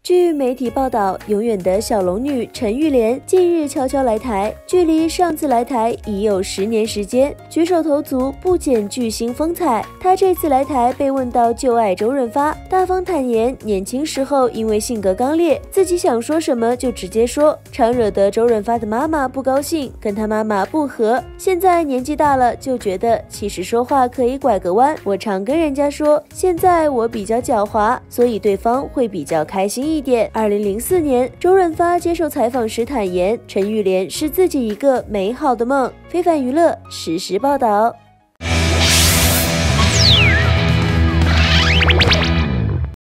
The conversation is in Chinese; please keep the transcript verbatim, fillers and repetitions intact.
据媒体报道，永远的小龙女陈玉莲近日悄悄来台，距离上次来台已有十年时间，举手投足不减巨星风采。她这次来台被问到旧爱周润发，大方坦言，年轻时候因为性格刚烈，自己想说什么就直接说，常惹得周润发的妈妈不高兴，跟他妈妈不和。现在年纪大了，就觉得其实说话可以拐个弯。我常跟人家说，现在我比较狡猾，所以对方会比较开心一点。二零零四年，周润发接受采访时坦言，陈玉莲是自己一个美好的梦。非凡娱乐实时报道。